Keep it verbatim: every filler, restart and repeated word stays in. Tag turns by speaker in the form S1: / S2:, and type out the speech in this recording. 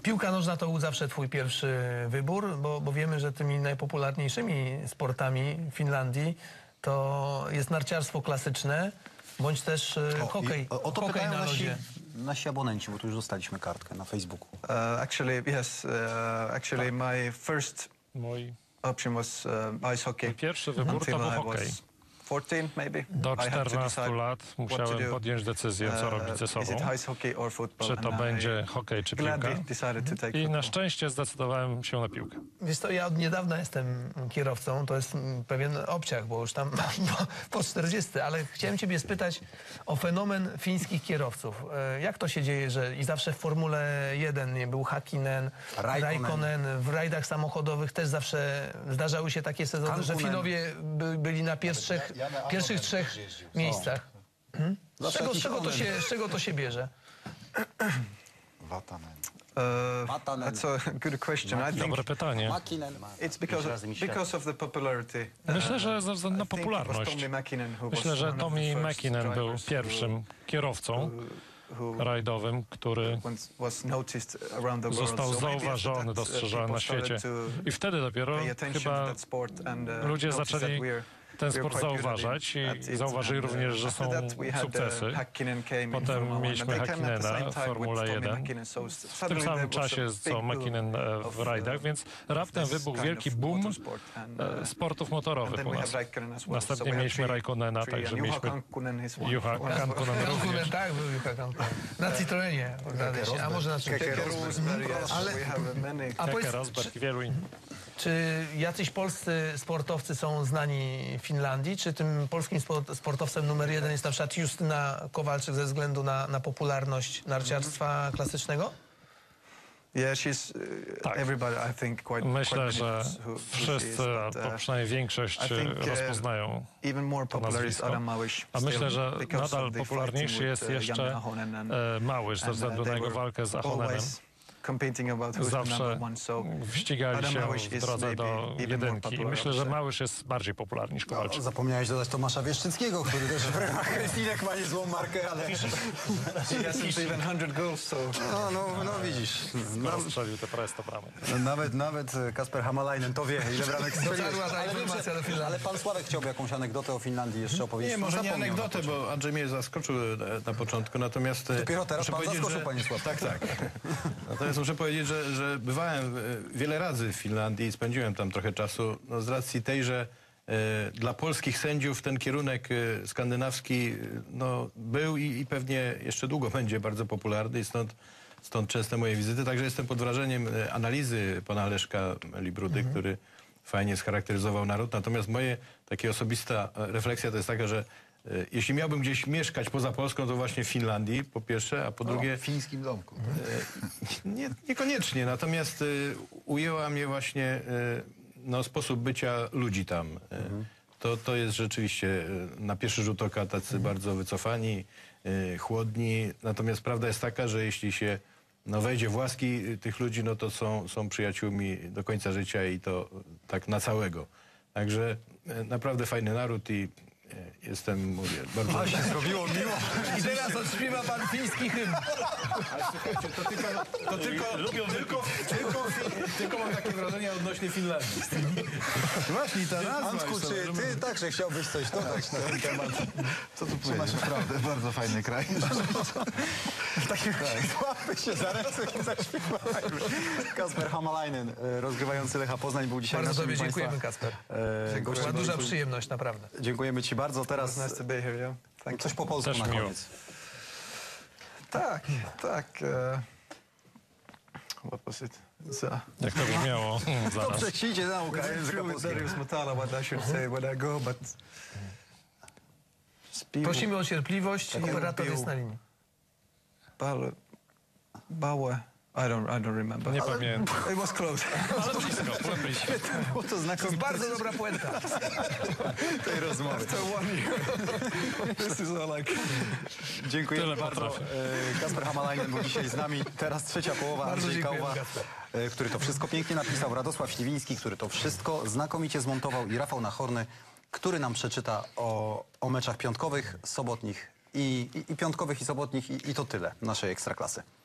S1: Piłka nożna to był zawsze twój pierwszy wybór, bo, bo wiemy, że tymi najpopularniejszymi sportami w Finlandii to jest narciarstwo klasyczne, bądź też o, hokej,
S2: o, o to
S1: hokej na
S2: nasi,
S1: lodzie.
S2: nasi abonenci, bo tu już dostaliśmy kartkę na Facebooku.
S3: Uh, actually, yes. Uh, actually, tak. my first
S4: Mój
S3: option was uh, ice hockey.
S4: pierwszy wybór to był hokej.
S3: fourteen, maybe.
S4: Do czternastu lat musiałem podjąć decyzję, co robić ze sobą. Czy to będzie hokej, czy piłka. I na szczęście zdecydowałem się na piłkę.
S1: Wiesz co, ja od niedawna jestem kierowcą, to jest pewien obciach, bo już tam po czterdziestce, ale chciałem ciebie spytać o fenomen fińskich kierowców. Jak to się dzieje, że i zawsze w Formule jeden nie był Hakkinen, Raikkonen, w rajdach samochodowych też zawsze zdarzały się takie sezony, Kankunen. Że Finowie by, byli na pierwszych, ja, ja pierwszych trzech miejscach. Hmm? Z, czego, z, czego to się, z czego to się bierze?
S3: Vatanen. Uh, that's a good question. I think
S4: Dobre pytanie.
S3: It's because of, because of the popularity.
S4: Myślę, że ze względu na popularność. Myślę, że Tommy Mäkinen był pierwszym kierowcą rajdowym, który został zauważony, dostrzeżony na świecie. I wtedy dopiero chyba ludzie zaczęli ten sport zauważać i zauważyli również, że są sukcesy. Potem mieliśmy Häkkinena w Formule jeden. W tym samym czasie, co Mäkinen w rajdach, więc raptem wybuchł wielki boom sportów motorowych u nas. Następnie mieliśmy Raikkonena, także mieliśmy Juha Kankkunen również.
S1: Tak, był Juha Kankkunen. Na Citroenie. A może na czymś.
S4: Keke Rosberg i wielu innych.
S1: Czy jacyś polscy sportowcy są znani w Finlandii? Czy tym polskim sportowcem numer jeden jest na przykład Justyna Kowalczyk ze względu na, na popularność narciarstwa klasycznego?
S4: Tak. Myślę, że wszyscy, albo przynajmniej większość rozpoznają to nazwisko. A myślę, że nadal popularniejszy jest jeszcze Małysz ze względu na jego walkę z Ahonenem. Zawsze ścigali się w drodze do jedynki i myślę, że Małysz jest bardziej popularny niż Kowalczyk.
S2: No, zapomniałeś dodać Tomasza Wieszczyckiego, który też w ramach Krystinek ma niezłą markę, ale... No, no, no widzisz.
S4: Skoro strzelił te parę sto bramek.
S2: Nawet, nawet Kasper Hamalainen to wie, ile bramek strzelił.
S1: Ale,
S2: ale pan Sławek chciałby jakąś anegdotę o Finlandii jeszcze opowiedzieć.
S5: Nie, może nie anegdotę, bo Andrzej mnie zaskoczył na początku, natomiast...
S2: Dopiero teraz pan zaskoczył, panie Sławek.
S5: Tak, tak. Natomiast muszę powiedzieć, że, że bywałem wiele razy w Finlandii i spędziłem tam trochę czasu, no, z racji tej, że e, dla polskich sędziów ten kierunek e, skandynawski no, był i, i pewnie jeszcze długo będzie bardzo popularny i stąd, stąd częste moje wizyty. Także jestem pod wrażeniem analizy pana Leszka Librudy, mhm. który fajnie scharakteryzował naród. Natomiast moje takie osobista refleksja to jest taka, że jeśli miałbym gdzieś mieszkać poza Polską, to właśnie w Finlandii, po pierwsze, a po drugie...
S2: W fińskim domku.
S5: E, nie, niekoniecznie, natomiast e, ujęła mnie właśnie e, no, sposób bycia ludzi tam. E, mhm. to, to jest rzeczywiście e, na pierwszy rzut oka tacy mhm. bardzo wycofani, e, chłodni. Natomiast prawda jest taka, że jeśli się no, wejdzie w łaski tych ludzi, no to są, są przyjaciółmi do końca życia i to tak na całego. Także e, naprawdę fajny naród i jestem, mówię, bardzo...
S2: A się zrobiło miło.
S1: I teraz odśpiewa pan fiński hymn.
S5: Ale słuchajcie, to tylko, to tylko, lubią tylko, tylko, tylko mam takie wrażenie odnośnie Finlandii.
S2: Właśnie ta nazwa. Antku, czy ty także chciałbyś coś dodać na ten temat?
S6: Co tu powiedzieć? Naprawdę bardzo fajny kraj.
S2: Takie złapy się za ręce i zaśpiewajmy. Kasper Hamalainen, rozgrywający Lecha Poznań, był dzisiaj
S1: bardzo
S2: naszym
S1: tobie dziękujemy, Kasper.
S2: E,
S1: Była duża przyjemność, naprawdę.
S2: Dziękujemy ci bardzo. Teraz
S3: nice to be here, yeah. Thank
S2: coś po polsku
S4: Też
S2: na
S4: miło.
S2: koniec.
S3: Tak, tak. Uh, what was it? So,
S4: Jak to brzmiało? Zaraz.
S2: Dobrze ci idzie nauka języka polskiego.
S3: Dariusz Motala, what I should say when I go, but...
S1: Prosimy o cierpliwość, operator jest na linii.
S3: Bale... Bałe... I don't, I don't remember.
S4: Nie pamiętam.
S3: It was close.
S4: Ale blisko, byłem blisko.
S2: Bo to znakomite.
S1: Bardzo dobra puenta
S2: tej rozmowy.
S3: This is all like...
S2: Dziękuję
S4: Tyle
S2: bardzo.
S4: potrafię.
S2: Kasper Hamalainen był dzisiaj z nami. Teraz trzecia połowa. Andrzej Kałwa, który to wszystko pięknie napisał. Radosław Śliwiński, który to wszystko znakomicie zmontował. I Rafał Nachorny, który nam przeczyta o, o meczach piątkowych, sobotnich i, i, i piątkowych i sobotnich i, i to tyle naszej Ekstraklasy.